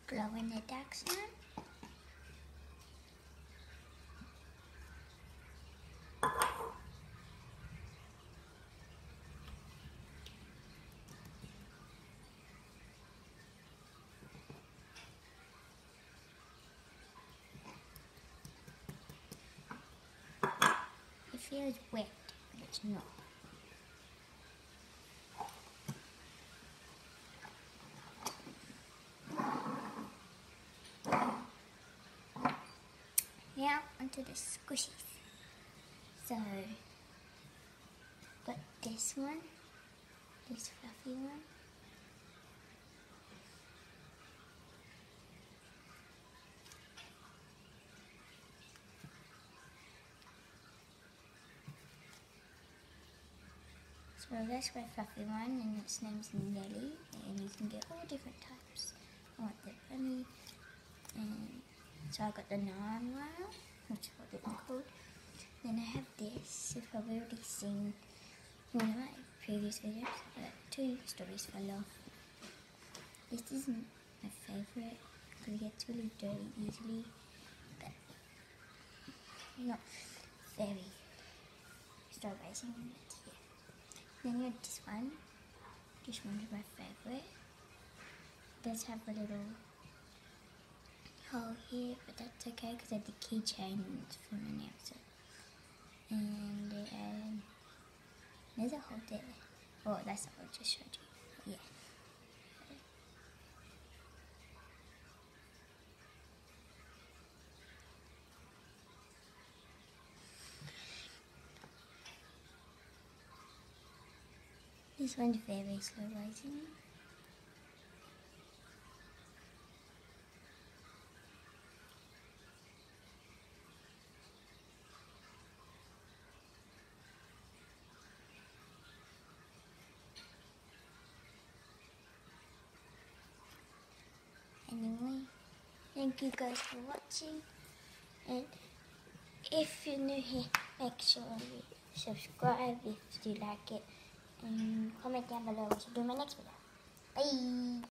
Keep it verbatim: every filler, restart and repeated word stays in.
glow in the dark sound. It feels wet, but it's not. Now onto the squishies. So, got this one, this fluffy one. So that's my fluffy one, and its name's Nelly, and you can get all different types. I want the bunny, and so I got the narwhal, which is what it's called. Then I have this, if I've already seen one of my previous videos, but two stories for love. This isn't my favourite because it gets really dirty easily, but not very stargazing. Then you have this one. This one is my favourite. It does have a little hole here, but that's okay because I did keychains from an outside. And um, there's a hole there. Oh, that's what I just showed you. Yeah. This one's very slow rising. Anyway, thank you guys for watching, and if you're new here, make sure you subscribe if you like it, and comment down below what to do in my next video. Bye!